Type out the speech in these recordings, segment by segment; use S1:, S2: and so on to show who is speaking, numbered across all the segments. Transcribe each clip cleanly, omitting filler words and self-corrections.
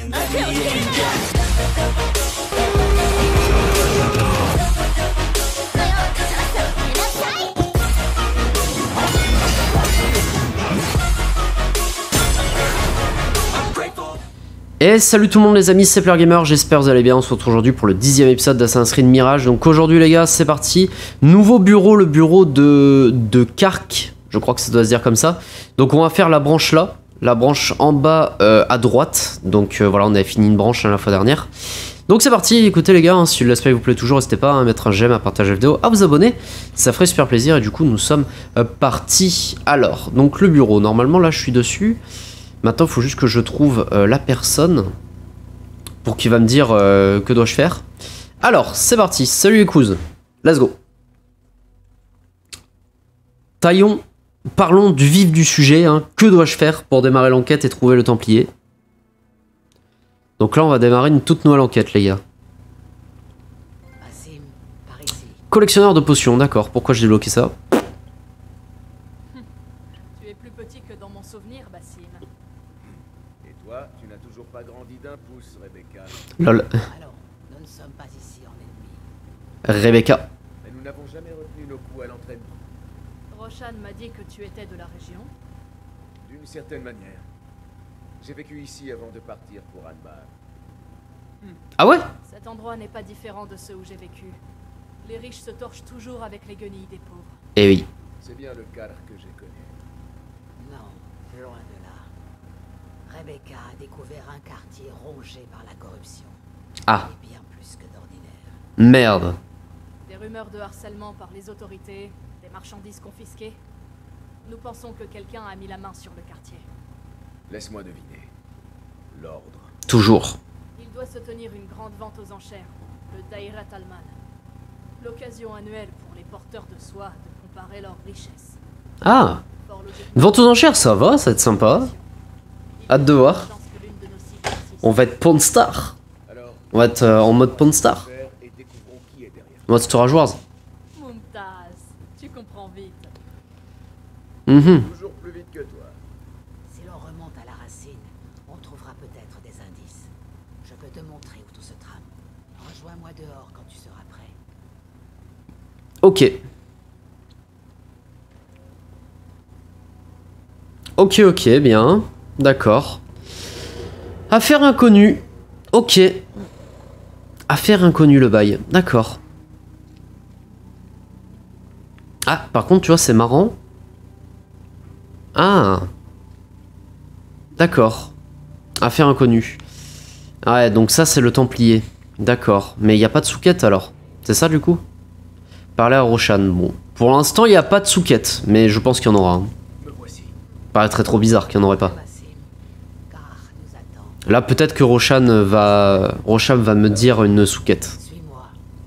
S1: Et salut tout le monde les amis, c'est PlayerGamer, j'espère que vous allez bien. On se retrouve aujourd'hui pour le 10e épisode d'Assassin's Creed Mirage. Donc aujourd'hui les gars, c'est parti. Nouveau bureau, le bureau de Kark, je crois que ça doit se dire comme ça. Donc on va faire la branche là, la branche en bas à droite. Donc voilà, on avait fini une branche la fois dernière. Donc c'est parti, écoutez les gars, hein, si le let's play vous plaît toujours, n'hésitez pas à mettre un j'aime, à partager la vidéo, à vous abonner, ça ferait super plaisir. Et du coup nous sommes partis. Alors, donc le bureau, normalement là je suis dessus. Maintenant, il faut juste que je trouve la personne pour qu'il va me dire que dois-je faire. Alors, c'est parti. Salut les cousins. Let's go. Parlons du vif du sujet. Hein. Que dois-je faire pour démarrer l'enquête et trouver le Templier? Donc là, on va démarrer une toute nouvelle enquête, les gars. Collectionneur de potions, d'accord. Pourquoi j'ai débloqué ça?
S2: Tu es plus petit que dans mon souvenir, Basim.
S3: Et toi, tu n'as toujours pas grandi d'un pouce, Rebecca.
S1: Lol.
S4: Alors, nous ne sommes pas ici en ennemi.
S1: Rebecca.
S3: Mais nous n'avons jamais retenu nos coups à l'entraînement.
S2: Roshan m'a dit que tu étais de la région.
S3: D'une certaine manière. J'ai vécu ici avant de partir pour Anbar.
S1: Ah ouais?
S2: Cet endroit n'est pas différent de ceux où j'ai vécu. Les riches se torchent toujours avec les guenilles des pauvres.
S1: Eh oui.
S3: C'est bien le cadre que j'ai connu.
S4: Non, loin de là. Rebecca a découvert un quartier rongé par la corruption.
S1: Ah.
S4: Et bien plus que d'ordinaire.
S1: Merde.
S2: Des rumeurs de harcèlement par les autorités, des marchandises confisquées. Nous pensons que quelqu'un a mis la main sur le quartier.
S3: Laisse-moi deviner. L'ordre.
S1: Toujours.
S2: Il doit se tenir une grande vente aux enchères, le Dairat Alman. L'occasion annuelle pour les porteurs de soie de comparer leurs richesses.
S1: Ah.
S2: Fort logiquement,
S1: Une vente aux enchères, ça va, ça va être sympa. Hâte de voir. On va être Pawn Star.
S3: Alors,
S1: On va être en mode Pawn Star.
S3: faire et découvrons qui est derrière.
S1: Mode Storage Wars.
S2: Mumtaz, tu comprends vite.
S3: Toujours plus vite que toi.
S4: Si l'on remonte à la racine, on trouvera peut-être des indices. Je peux te montrer où tout se trame. Rejoins-moi dehors quand tu seras prêt.
S1: Ok. Ok, bien. D'accord. Affaire inconnue. Ok. Affaire inconnue le bail. D'accord. Ah, par contre, tu vois, c'est marrant. Ah. D'accord. Affaire inconnue. Ouais, donc ça, c'est le Templier. D'accord. Mais il n'y a pas de sous-quête alors. C'est ça du coup? Parler à Roshan. Bon. Pour l'instant, il n'y a pas de sous-quête. Mais je pense qu'il y en aura. Hein.
S3: Me voici.
S1: Paraîtrait trop bizarre qu'il n'y en aurait pas.
S4: Basim, car nous attend.
S1: Là, peut-être que Roshan va me dire une sous-quête.
S4: Suis-moi.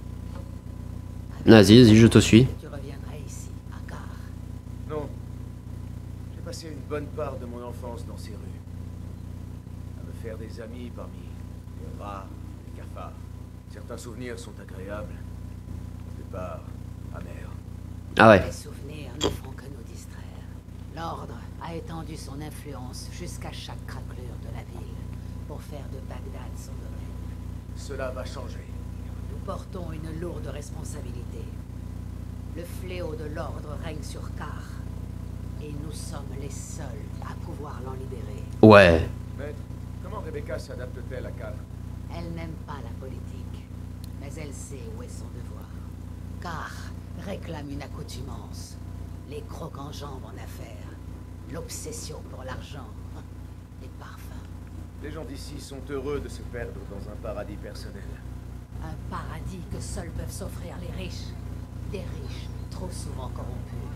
S1: Vas-y, je te suis.
S4: Tu reviendrais ici, à Car.
S3: Non. J'ai passé une bonne part de mon enfance dans ces rues. À me faire des amis parmi les rats, les cafards. Certains souvenirs sont agréables. La plupart amers.
S1: Ah ouais.
S4: Les souvenirs ne font que nous distraire. L'ordre a étendu son influence jusqu'à chaque craquelure de la ville pour faire de Bagdad son domaine.
S3: Cela va changer.
S4: Nous portons une lourde responsabilité. Le fléau de l'ordre règne sur Car. Et nous sommes les seuls à pouvoir l'en libérer.
S1: Ouais.
S3: Maître, comment Rebecca s'adapte-t-elle à Cal?
S4: Elle n'aime pas la politique, mais elle sait où est son devoir. Car réclame une accoutumance, les crocs-en-jambes en affaires, l'obsession pour l'argent, les parfums.
S3: Les gens d'ici sont heureux de se perdre dans un paradis personnel.
S4: Un paradis que seuls peuvent s'offrir les riches. Des riches trop souvent corrompus.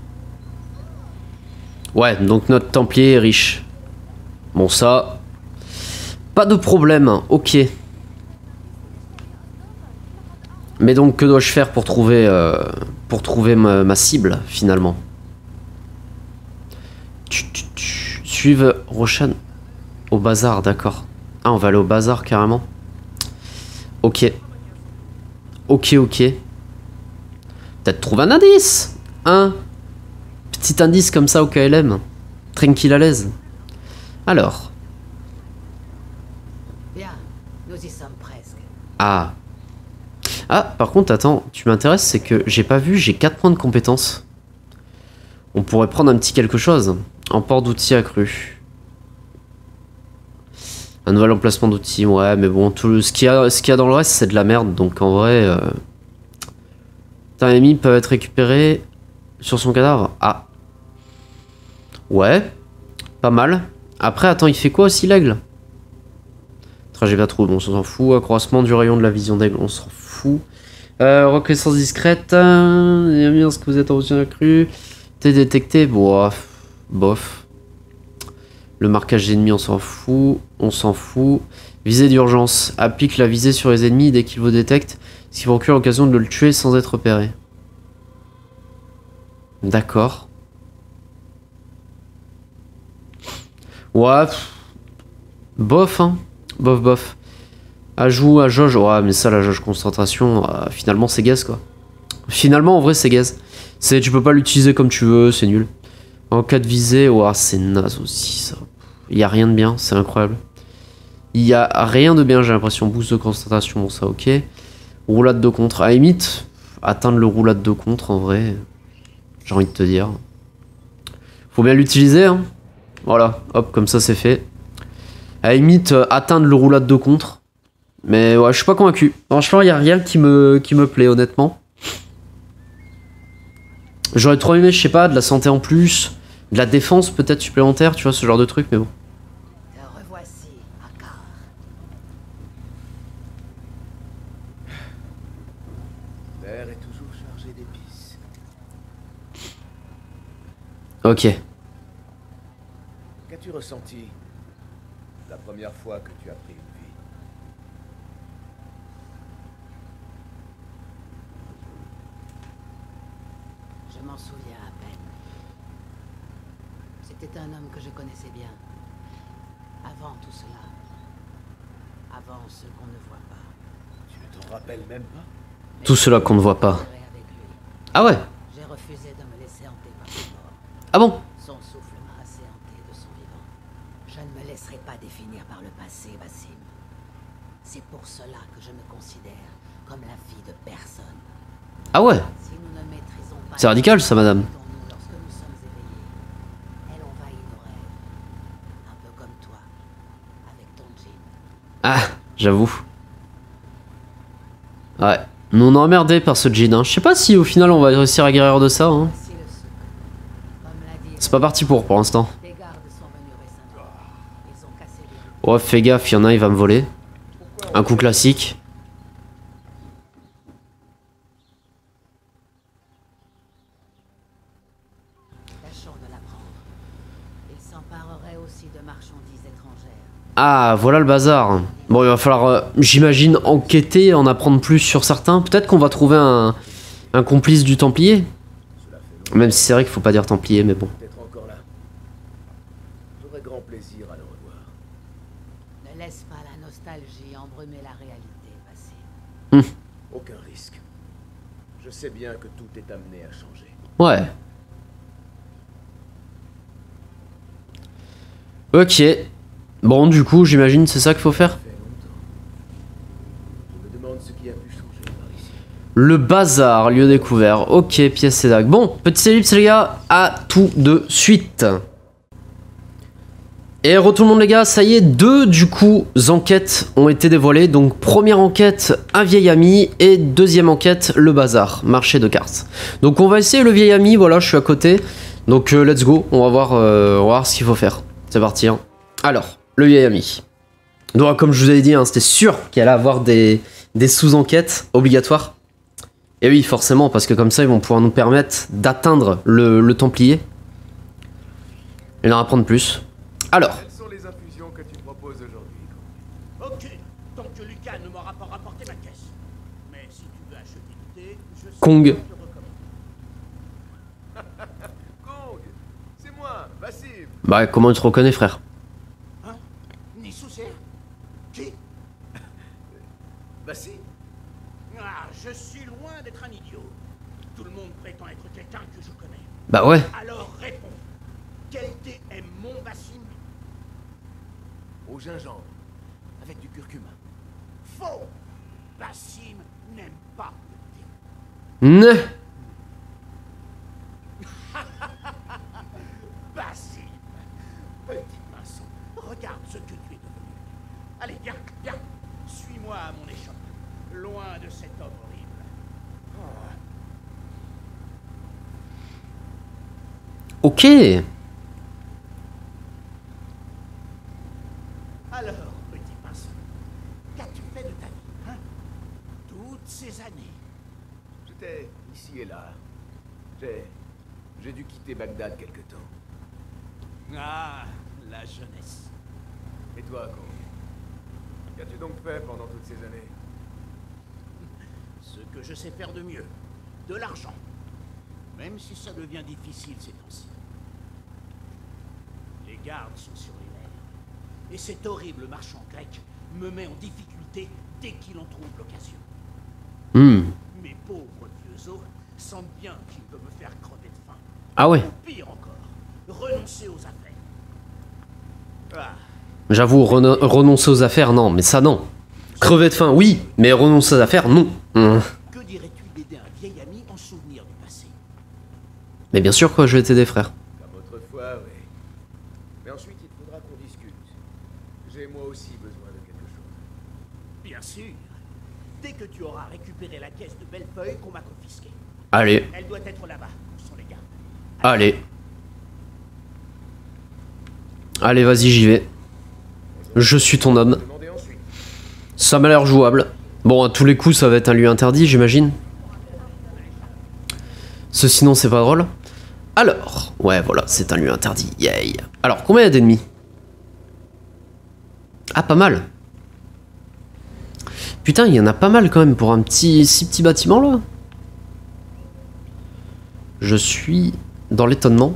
S1: Ouais, donc notre Templier est riche. Bon, ça... Pas de problème, ok. Mais donc, que dois-je faire pour trouver ma cible, finalement? Suivre Roshan au bazar, d'accord. Ah, on va aller au bazar, carrément. Ok. Ok. Peut-être trouver un indice. Un petit indice comme ça au KLM. Tranquille à l'aise. Alors.
S4: Bien, nous y sommes presque.
S1: Ah. Ah, par contre, attends, tu m'intéresses, c'est que j'ai pas vu, j'ai 4 points de compétence. On pourrait prendre un petit quelque chose. Un port d'outils accru. Un nouvel emplacement d'outils, ouais, mais bon, tout ce qu'il y a dans le reste, c'est de la merde, donc en vrai... Putain, les ennemis peuvent être récupérés sur son cadavre. Ah. Ouais, pas mal. Après, attends, il fait quoi aussi, l'aigle? Trajet pas trop, bon, on s'en fout. Accroissement du rayon de la vision d'aigle, on s'en fout. Reconnaissance discrète. Est-ce que vous êtes en position accrue? T'es détecté, bof. Bof. Le marquage d'ennemis, on s'en fout. On s'en fout. Visée d'urgence. Applique la visée sur les ennemis dès qu'ils vous détectent, ce qui vous procure l'occasion de le tuer sans être repéré. D'accord. Ouais. Bof, hein. Bof, bof. Ajout à jauge. Ouais, mais ça, la jauge concentration, finalement, c'est gaze, quoi. Finalement, en vrai, c'est gaze. Tu peux pas l'utiliser comme tu veux, c'est nul. En cas de visée, ouais, c'est naze aussi, ça. Il y a rien de bien, c'est incroyable. Il y a rien de bien, j'ai l'impression. Boost de concentration, bon, ça, ok. Roulade de contre. À la limite, atteindre le roulade de contre, en vrai, j'ai envie de te dire. Faut bien l'utiliser, hein. Voilà, hop, comme ça, c'est fait. À la limite, atteindre le roulade de contre. Mais ouais, je suis pas convaincu. Franchement, il y a rien qui me plaît, honnêtement. J'aurais trop aimé, je sais pas, de la santé en plus, de la défense peut-être supplémentaire, tu vois, ce genre de truc, mais bon.
S4: Te revoici, Akar.
S3: L'air est toujours chargé d'épices.
S1: Ok.
S3: Qu'as-tu ressenti la première fois que tu as pris une vie?
S4: Je m'en souviens à peine. C'était un homme que je connaissais bien. Avant tout cela. Avant ce qu'on ne voit pas.
S3: Tu ne t'en rappelles même pas?
S1: Tout cela qu'on ne voit pas.
S4: Avec lui.
S1: Ah ouais?
S4: J'ai refusé de me laisser hanter par sa mort.
S1: Ah bon?
S4: Son souffle m'a assez hanté de son vivant. Je ne me laisserai pas définir par le passé, Basim. C'est pour cela que je me considère comme la fille de personne.
S1: Ah ouais?
S4: Si nous ne maîtrisons pas...
S1: C'est radical, ça, madame.
S4: Lorsque nous sommes éveillés, elle envahit nos rêves. Un peu comme toi, avec ton djinn.
S1: Ah, j'avoue. Ouais. Nous on est emmerdés par ce djinn, hein. Je sais pas si au final on va réussir à guérir de ça, hein.
S4: Si le souk, comme l'a dit,
S1: C'est pas parti pour l'instant.
S4: des gardes sont venus récemment. Ils ont cassé les...
S1: Ouais, fais gaffe, il y en a, il va me voler. Un coup classique.
S4: Tâchons de l'apprendre. Ils s'empareraient aussi de marchandises étrangères.
S1: Ah, voilà le bazar. Bon, il va falloir, j'imagine, enquêter, en apprendre plus sur certains. Peut-être qu'on va trouver un complice du Templier.
S3: Cela fait longtemps,
S1: Même si c'est vrai qu'il faut pas dire Templier, mais bon.
S3: peut-être encore là. J'aurais grand plaisir à le revoir.
S4: Ne laisse pas la nostalgie embrumer la réalité, Basim.
S3: Aucun risque. Je sais bien que tout est amené à changer.
S1: Ouais. Ok. Bon, du coup, j'imagine c'est ça qu'il faut faire.
S3: Ça fait longtemps. Je me demande ce qui a pu changer par ici.
S1: Le bazar, lieu découvert. Ok, pièce et dague. Bon, petite ellipse les gars, à tout de suite. Et retour le monde les gars, ça y est, deux du coup enquêtes ont été dévoilées. Donc première enquête, un vieil ami, et deuxième enquête, le bazar, marché de cartes. Donc on va essayer le vieil ami, voilà, je suis à côté. Donc let's go, on va voir ce qu'il faut faire. C'est parti. Hein. Alors, le vieil ami. Donc comme je vous avais dit, hein, c'était sûr qu'il allait avoir des sous-enquêtes obligatoires. Et oui, forcément, parce que comme ça, ils vont pouvoir nous permettre d'atteindre le Templier. Et d'en apprendre plus. Alors.
S3: Quelles sont les infusions que tu proposes aujourd'hui?
S5: Ok, tant que Lucas ne m'aura pas rapporté ma caisse. Mais si tu veux acheter du thé, je sais
S1: Kong.
S5: que je te recommande.
S3: Kong, c'est moi, Basim.
S1: Bah, comment tu te reconnais, frère?
S5: Hein? Ni souci? Qui?
S3: Basim?
S5: Ah, je suis loin d'être un idiot. Tout le monde prétend être quelqu'un que je connais.
S1: Bah ouais.
S5: Alors réponds. Quel thé est mon Bassim?
S3: Au gingembre.
S5: avec du curcuma. Faux! Basim n'aime pas le thé.
S1: Ne.
S5: Basim! Petit pinceau, regarde ce que tu es devenu. Allez, viens, viens. Suis-moi à mon échoppe. Loin de cet homme horrible. Oh.
S1: Ok.
S5: Alors, petit pinceau, qu'as-tu fait de ta vie, hein? Toutes ces années.
S3: J'étais ici et là. J'ai dû quitter Bagdad quelque temps.
S5: Ah, la jeunesse.
S3: Et toi, Con? Qu'as-tu donc fait pendant toutes ces années?
S5: Ce que je sais faire de mieux. De l'argent. Même si ça devient difficile ces temps-ci. Les gardes sont sur les nerfs. Et cet horrible marchand grec me met en difficulté dès qu'il en trouve l'occasion. Mes pauvres vieux os sentent bien qu'il peut me faire crever de faim.
S1: Ah ouais.
S5: Ou pire encore, renoncer aux affaires. Ah,
S1: J'avoue, renoncer aux affaires, non, mais ça non. Crever de faim, oui, mais renoncer aux affaires, non.
S5: que dirais-tu d'aider un vieil ami en souvenir du passé?
S1: Mais bien sûr, quoi, je vais t'aider, frère.
S3: Comme autrefois, oui. Mais ensuite, il faudra qu'on discute. J'ai moi aussi besoin de quelque chose.
S5: Bien sûr. Dès que tu auras récupéré la caisse de Bellefeuille qu'on m'a confisquée.
S1: Allez,
S5: Elle doit être là-bas, où sont les gardes.
S1: allez. Allez, vas-y, j'y vais. Je suis ton homme.
S3: Demandez ensuite.
S1: Ça m'a l'air jouable. Bon, à tous les coups, ça va être un lieu interdit, j'imagine. Sinon, c'est pas drôle. Alors, ouais, voilà, c'est un lieu interdit. Yay. Alors, combien il y a d'ennemis? Ah, pas mal. Putain, il y en a pas mal quand même pour un si petit bâtiment là. Je suis dans l'étonnement.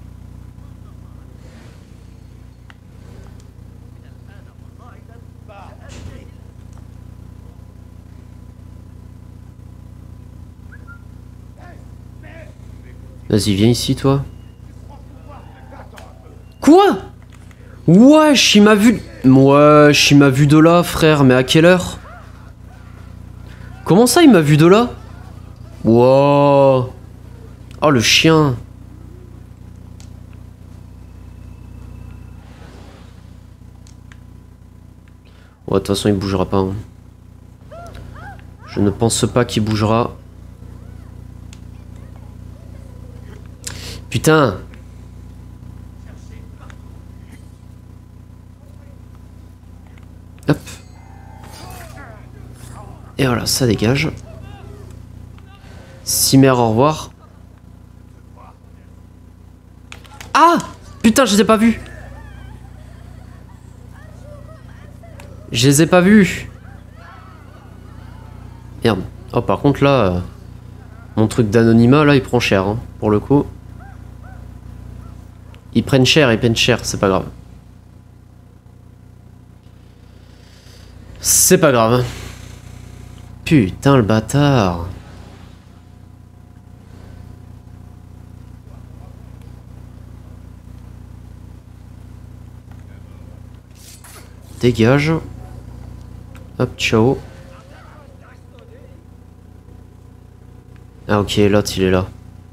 S1: Vas-y, viens ici, toi. Quoi? Wesh, il m'a vu... Wesh, il m'a vu de là, frère, mais à quelle heure? Comment ça, il m'a vu de là? Wow. Oh, le chien. Ouais, de toute façon, il bougera pas. Hein. Je ne pense pas qu'il bougera. Putain. Hop. Et voilà, ça dégage. Cimer, au revoir. Ah! Putain, je les ai pas vus. Je les ai pas vus. Merde. Oh, par contre, là... mon truc d'anonymat, là, il prend cher, hein, pour le coup. Ils prennent cher, c'est pas grave. C'est pas grave. Putain, le bâtard. Dégage. Hop, ciao. Ah ok, l'autre il est là.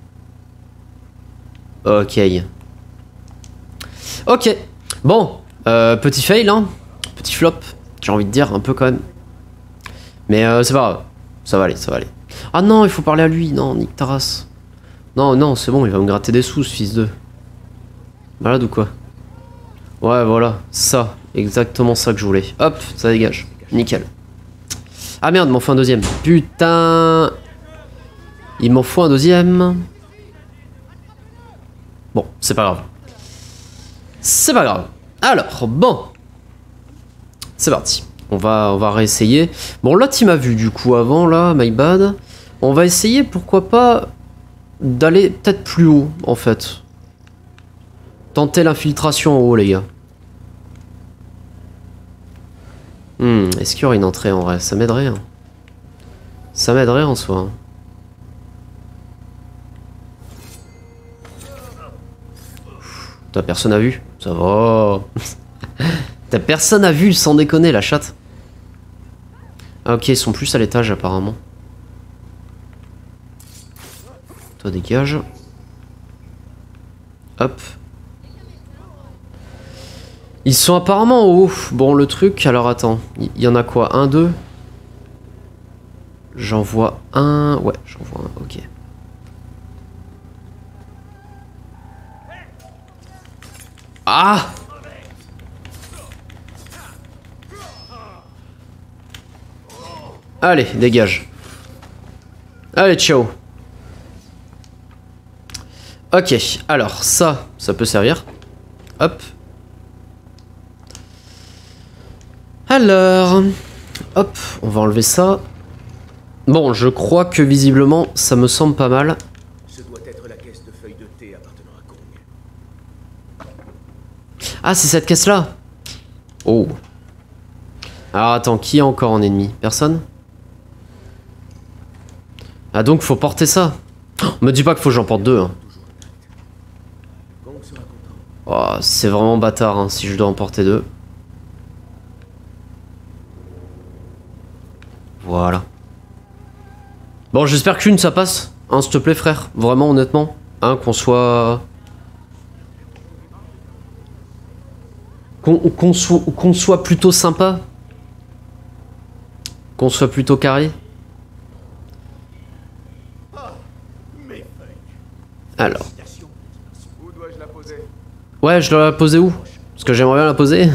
S1: Ok. Ok. Bon, petit fail, hein. Petit flop, j'ai envie de dire, un peu quand même. Mais c'est pas grave. Ça va aller, ça va aller. Ah non, il faut parler à lui. Non, nique ta race. Non, non, c'est bon, il va me gratter des sous, ce fils de... Malade ou quoi? Ouais, voilà, ça. Exactement ça que je voulais. Hop, ça dégage. Nickel. Ah merde, il m'en faut un deuxième. Putain. Il m'en faut un deuxième. Bon, c'est pas grave. C'est pas grave. Alors, bon. C'est parti. On va réessayer. Bon, l'autre il m'a vu du coup avant, là, my bad. On va essayer, pourquoi pas, d'aller peut-être plus haut, en fait. Tenter l'infiltration en haut, les gars. Est-ce qu'il y aurait une entrée en vrai? Ça m'aiderait. Hein. Ça m'aiderait en soi. Hein. T'as personne à vue? Ça va. T'as personne à vue, sans déconner, la chatte. Ah ok, ils sont plus à l'étage apparemment. Toi dégage. Hop. Ils sont apparemment en haut. Bon le truc, alors attends. Il y en a quoi? Un, deux? J'en vois un... Ouais, j'en vois un, ok. Ah! Allez, dégage. Allez, ciao. Ok, alors ça peut servir. Hop. Alors, hop, on va enlever ça. Bon, je crois que visiblement, ça me semble pas mal.
S3: Ce doit être la caisse de feuilles de thé appartenant à Kong.
S1: Ah, c'est cette caisse-là. Oh. Alors attends, qui est encore en ennemi? Personne? Ah donc, faut porter ça. Oh, me dis pas qu'il faut que j'en porte deux. Hein.
S3: Kong sera content.
S1: Oh, c'est vraiment bâtard hein, si je dois en porter deux. Voilà. Bon, j'espère qu'une ça passe. Hein, s'il te plaît, frère. Vraiment, honnêtement. Hein, qu'on soit... Qu'on soit plutôt sympa. Qu'on soit plutôt carré. Alors.
S3: Où dois-je la poser?
S1: Ouais, je dois la poser où? Parce que j'aimerais bien la poser.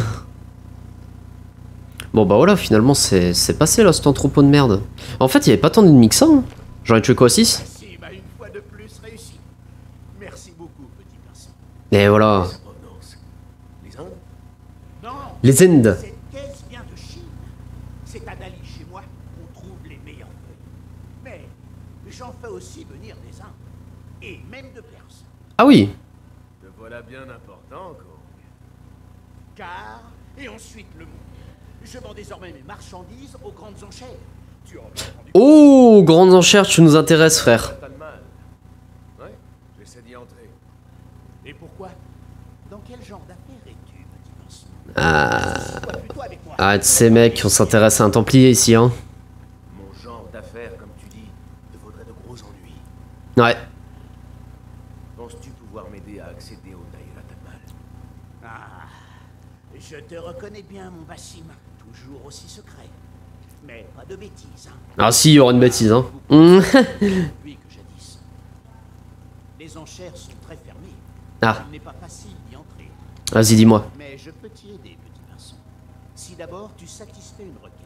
S1: Bon bah voilà, finalement c'est passé là, cet entrepôt de merde. En fait, il y avait pas tant d'ennemis que ça. Hein. J'en ai tué quoi, 6?
S5: Sim a une fois de plus réussi. Merci beaucoup, petit garçon.
S1: Et voilà.
S3: Sa provenance. Les Indes?
S5: Non,
S1: Les Indes.
S5: cette caisse vient de Chine. C'est à Dali, chez moi, qu'on trouve les meilleurs feuilles. Mais j'en fais aussi venir des Indes. Et même de Perse.
S1: Ah oui.
S3: Te voilà bien important, Kong.
S5: Car, et ensuite le monde. Je vends désormais mes marchandises aux grandes enchères. Tu en as entendu
S1: Oh, grandes enchères, tu nous intéresses, frère.
S3: Pas de mal. Ouais, j'essaie d'y entrer.
S5: Et pourquoi? Dans quel genre d'affaires es-tu, petit garçon?
S1: Ah,
S5: Sois plutôt avec moi.
S1: arrête ces mecs, on s'intéresse à un templier ici, hein.
S3: Mon genre d'affaires, comme tu dis, te vaudrait de gros ennuis.
S1: Ouais.
S3: Penses-tu pouvoir m'aider à accéder au Daïra Talmal?
S5: Ah, je te reconnais bien, mon Bassim. Toujours aussi secret. Mais pas de bêtises, hein.
S1: Ah si, il y aura une bêtise, hein.
S5: Depuis que jadis. Les enchères sont très fermées.
S1: Ah,
S5: Il n'est pas facile d'y entrer.
S1: vas-y, dis-moi.
S5: Mais je peux t'y aider, petit garçon. Si d'abord tu satisfais une requête.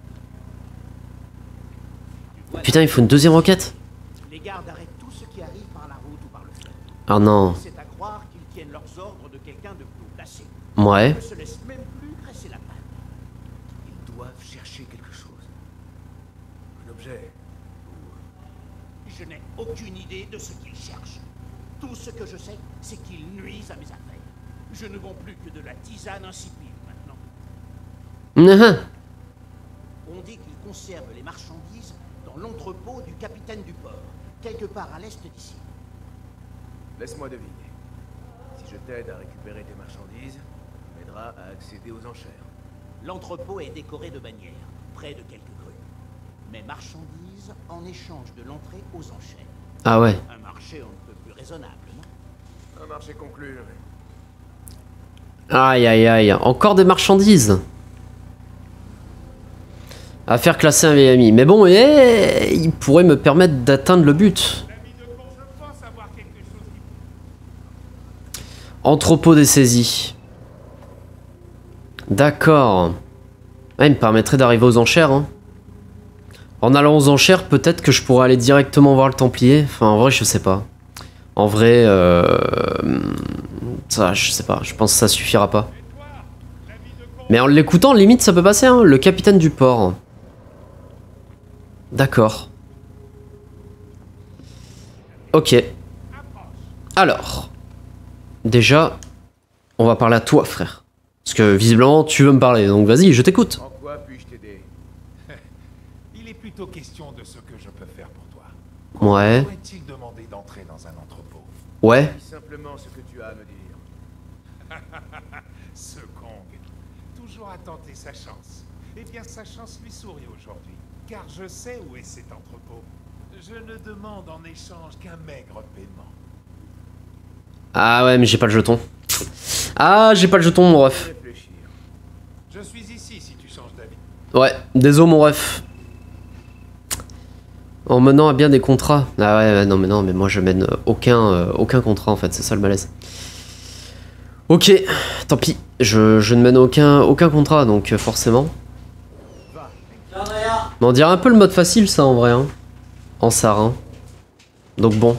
S5: Tu vois,
S1: Putain, il faut une deuxième requête.
S5: les gardes arrêtent tout ce qui arrive par la route ou par le fleuve.
S1: Ah non.
S5: C'est à croire qu'ils tiennent leurs ordres de quelqu'un de plus haut placé.
S1: Ouais.
S5: Ils ne se laissent même plus graisser la patte.
S3: Ils doivent chercher quelque chose. Un objet.
S5: Je n'ai aucune idée de ce qu'ils cherchent. Tout ce que je sais, c'est qu'ils nuisent à mes affaires. Je ne vends plus que de la tisane insipide maintenant. On dit qu'ils conservent les marchandises dans l'entrepôt du capitaine du port, quelque part à l'est d'ici.
S3: Laisse-moi deviner. Si je t'aide à récupérer tes marchandises, tu m'aideras à accéder aux enchères.
S5: L'entrepôt est décoré de bannières, près de quelques grues. Mes marchandises en échange de l'entrée aux enchères.
S1: Ah ouais.
S5: Un marché un peu plus raisonnable, non?
S3: Un marché conclu.
S1: Aïe aïe aïe. Encore des marchandises. À faire classer un vieil ami. Mais bon, il pourrait me permettre d'atteindre le but. Entrepôt des saisies. D'accord. Ah, il me permettrait d'arriver aux enchères. Hein. En allant aux enchères, peut-être que je pourrais aller directement voir le Templier. Enfin, en vrai, je sais pas. En vrai, ça, je sais pas. Je pense que ça suffira pas. Mais en l'écoutant, limite, ça peut passer. Hein. Le capitaine du port. D'accord. Ok. Alors. Déjà, on va parler à toi, frère. Parce que visiblement, tu veux me parler. Donc vas-y, je t'écoute.
S3: En quoi puis-je t'aider?
S6: Il est plutôt question de ce que je peux faire pour toi.
S1: Ouais.
S6: Pourrait-il demander d'entrer dans un entrepôt?
S1: Ouais.
S3: Dis simplement ce que tu as à me dire.
S6: Ce Kong. toujours à tenter sa chance. Eh bien, sa chance lui sourit aujourd'hui, car je sais où est cet entrepôt. Je ne demande en échange qu'un maigre paiement.
S1: Ah ouais, mais j'ai pas le jeton. Ah, j'ai pas le jeton, mon ref.
S3: Réfléchir.
S6: Je suis ici si tu changes d'avis.
S1: Ouais, désolé, mon ref. En menant à bien des contrats. Ah ouais, non, mais moi je mène aucun contrat en fait, c'est ça le malaise. Ok, tant pis, je ne mène aucun contrat, donc forcément. Mais on dirait un peu le mode facile ça en vrai, hein. En sarin. Donc bon.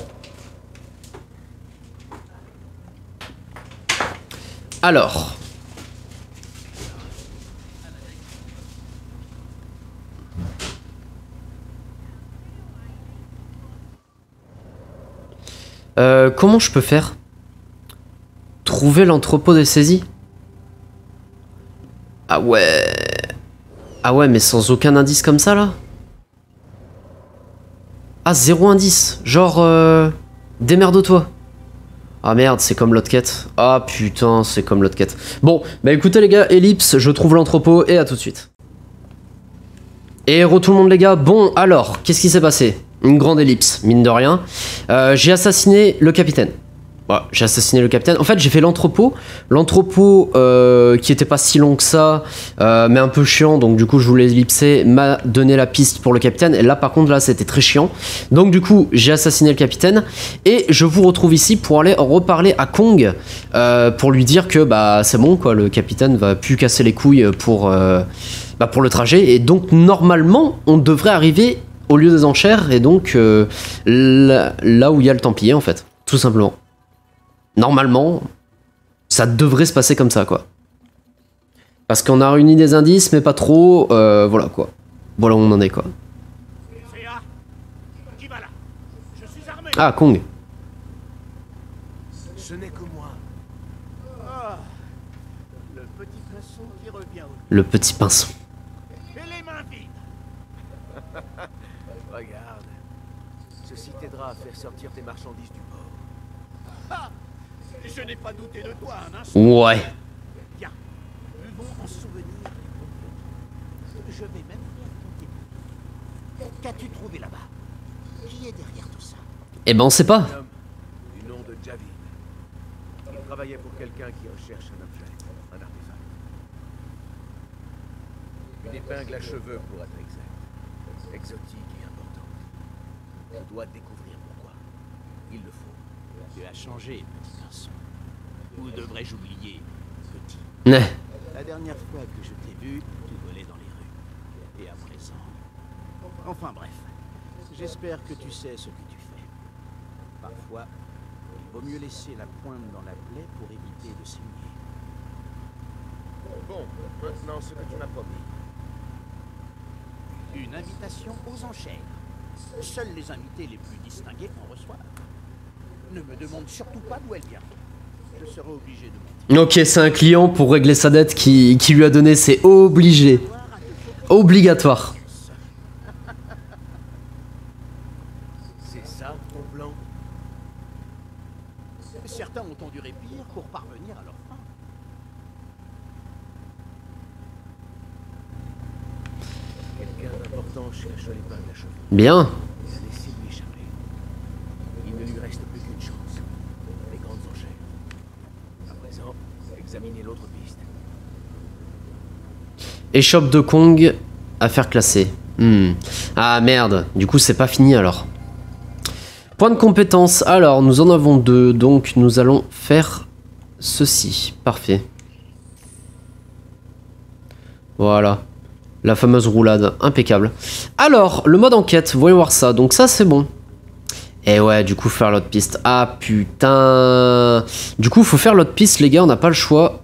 S1: Alors. Comment je peux faire? Trouver l'entrepôt des saisies? Ah ouais. Ah ouais, mais sans aucun indice comme ça là? Ah, zéro indice. Genre, démerde-toi. Ah merde, c'est comme l'autre quête. Ah putain, c'est comme l'autre quête. Bon, bah écoutez les gars, ellipse, je trouve l'entrepôt et à tout de suite. Et re tout le monde les gars, bon alors, qu'est-ce qui s'est passé? Une grande ellipse, mine de rien. J'ai assassiné le capitaine. Voilà, j'ai assassiné le capitaine. En fait, j'ai fait l'entrepôt. L'entrepôt qui était pas si long que ça, mais un peu chiant. Donc du coup, je voulais ellipser, m'a donné la piste pour le capitaine. Et là, par contre, là, c'était très chiant. Donc du coup, j'ai assassiné le capitaine. Et je vous retrouve ici pour aller reparler à Kong. Pour lui dire que bah c'est bon, quoi. Le capitaine va plus casser les couilles pour le trajet. Et donc, normalement, on devrait arriver au lieu des enchères. Et donc, là où il y a le Templier, en fait. Tout simplement. Normalement, ça devrait se passer comme ça, quoi. Parce qu'on a réuni des indices, mais pas trop. Voilà, quoi. Voilà où on en est, quoi.
S5: Qui va là? Je suis armé.
S1: Ah, Kong.
S3: Ce n'est que moi.
S5: Ah, le petit pinceau qui revient au
S1: Le petit pinceau.
S5: et les mains vides.
S3: Regarde. Ceci t'aidera à faire sortir tes marchandises du port.
S5: Ah, je n'ai pas douté de toi un instant.
S1: Ouais.
S5: Bien, buvons en souvenir. Je vais même faire ton début. Qu'as-tu trouvé là-bas? Qui est derrière tout ça?
S1: Eh ben, on sait pas.
S3: Un homme du nom de Javid. Il travaillait pour quelqu'un qui recherche un objet, un artefact. Une épingle à cheveux pour être exact. Exotique et importante. Je dois découvrir pourquoi. Il le faut.
S5: Tu as changé, petit garçon. Ou devrais-je oublier, petit?
S1: Ouais.
S5: La dernière fois que je t'ai vu, tu volais dans les rues. Et à présent... Enfin bref, j'espère que tu sais ce que tu fais. Parfois, il vaut mieux laisser la pointe dans la plaie pour éviter de saigner.
S3: Bon, maintenant ce que tu m'as promis.
S5: Une invitation aux enchères. Seuls les invités les plus distingués en reçoivent. Ne me demande surtout pas d'où elle vient. Je serai obligé de mentir.
S1: Ok, c'est un client pour régler sa dette qui lui a donné. C'est obligé. Obligatoire.
S3: C'est ça ton plan?
S5: Certains ont enduré pire pour parvenir à leur fin.
S3: Quelqu'un d'important cherche l'épingle à cheveux.
S1: Bien.
S3: Il a laissé lui échapper. Il ne lui reste plus qu'une chance. Les grandes enchères. À présent, examinez l'autre piste.
S1: Échoppe de Kong. Affaire classée. Ah merde. Du coup, c'est pas fini alors. Point de compétence. Alors, nous en avons 2. Donc, nous allons faire ceci. Parfait. Voilà. La fameuse roulade. Impeccable. Alors, le mode enquête. Voyons voir ça. Donc ça, c'est bon. Et ouais, du coup, faire l'autre piste. Ah, putain. Du coup, faut faire l'autre piste, les gars. On n'a pas le choix.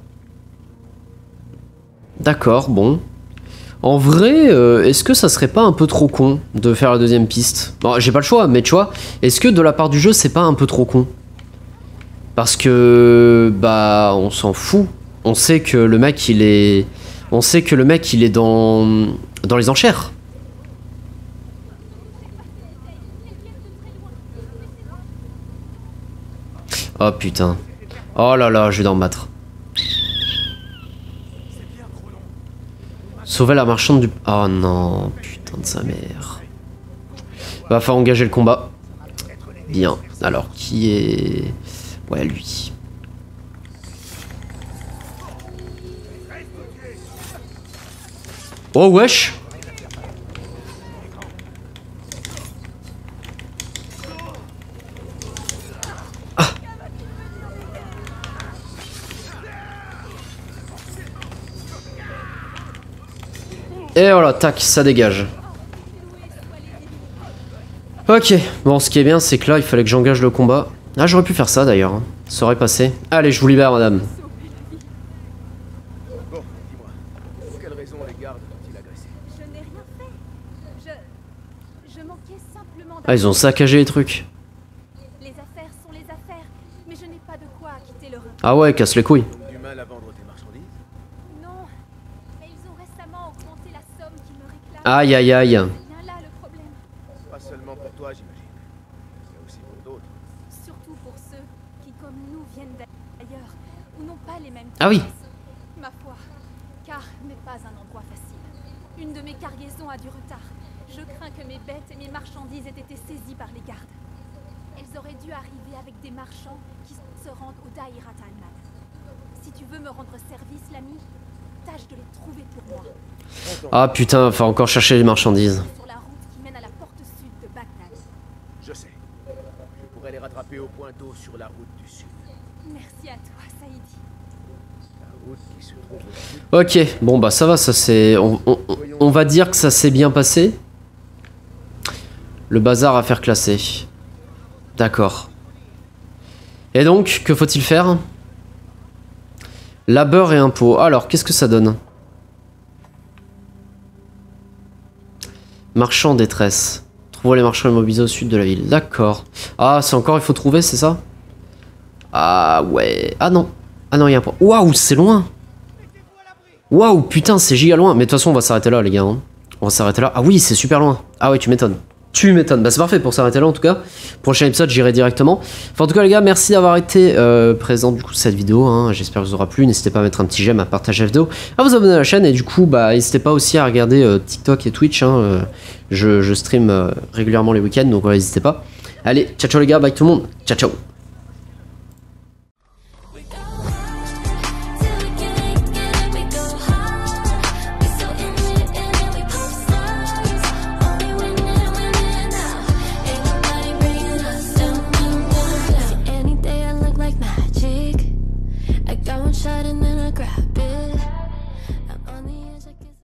S1: D'accord, bon. En vrai, est-ce que ça serait pas un peu trop con de faire la deuxième piste? Bon, j'ai pas le choix, mais tu vois, est-ce que de la part du jeu, c'est pas un peu trop con? Parce que, bah, on s'en fout. On sait que le mec, il est... On sait que le mec, il est dans les enchères. Oh putain. Oh là là, je vais en battre.
S6: C'est bien trop long.
S1: Sauver la marchande du... Oh non, putain de sa mère. Va falloir engager le combat. Bien. Alors, qui est... Ouais, lui. Oh, wesh. Ah. Et voilà, tac, ça dégage. Ok, bon, ce qui est bien, c'est que là, il fallait que j'engage le combat. Ah, j'aurais pu faire ça, d'ailleurs. Hein. Ça aurait passé. Allez, je vous libère, madame.
S3: Bon, dis-moi, pour quelle raison les gardes ont-ils agressé?
S2: Je n'ai rien fait. Je manquais simplement
S1: Ah, ils ont saccagé les trucs.
S2: Les affaires sont les affaires, mais je n'ai pas de quoi quitter le repas.
S1: Ah ouais, casse les couilles.
S3: Ils ont du mal à vendre tes marchandises?
S2: Non, mais ils ont récemment augmenté la somme qu'ils me réclament.
S1: Aïe, aïe, aïe.
S2: C'est bien là le problème.
S3: Pas seulement pour toi, j'imagine. Mais aussi pour d'autres.
S2: Surtout pour ceux qui, comme nous, viennent d'ailleurs, ou n'ont pas les mêmes
S1: Ah oui.
S2: connaissances. Ma foi, car n'est pas un endroit facile. Une de mes cargaisons a du retard. Je crains que mes bêtes et mes marchandises aient été saisies par les gardes. Elles auraient dû arriver avec des marchands qui se rendent au Daïrat Al-Mal. Si tu veux me rendre service, l'ami, tâche de les trouver pour moi.
S1: Ah putain, faut encore chercher les marchandises.
S2: Sur la route qui mène à la porte sud de Bagdad.
S3: Je sais. Je pourrais les rattraper au point d'eau sur la route du sud.
S2: Merci à toi, Saïdi.
S3: La route qui se trouve au sud.
S1: Ok, bon bah ça va, ça c'est... On va dire que ça s'est bien passé. Le bazar à faire classer. D'accord. Et donc, que faut-il faire? Labeur et impôts. Alors, qu'est-ce que ça donne? Marchand en détresse. Trouvez les marchands immobilisés au sud de la ville. D'accord. Ah, c'est encore, il faut trouver, c'est ça? Ah ouais. Ah non. Ah non, il y a un point. Waouh, c'est loin. Waouh, putain, c'est giga loin. Mais de toute façon, on va s'arrêter là, les gars. Hein. On va s'arrêter là. Ah oui, c'est super loin. Ah ouais, tu m'étonnes. Tu m'étonnes. Bah c'est parfait pour s'arrêter là en tout cas. Prochain épisode, j'irai directement. Enfin, en tout cas, les gars, merci d'avoir été présents du coup cette vidéo. Hein. J'espère que vous aura plu. N'hésitez pas à mettre un petit j'aime, à partager la vidéo, à vous abonner à la chaîne. Et du coup, bah n'hésitez pas aussi à regarder TikTok et Twitch. Hein. Je stream régulièrement les week-ends, donc voilà, n'hésitez pas. Allez, ciao ciao les gars, bye tout le monde. Ciao ciao.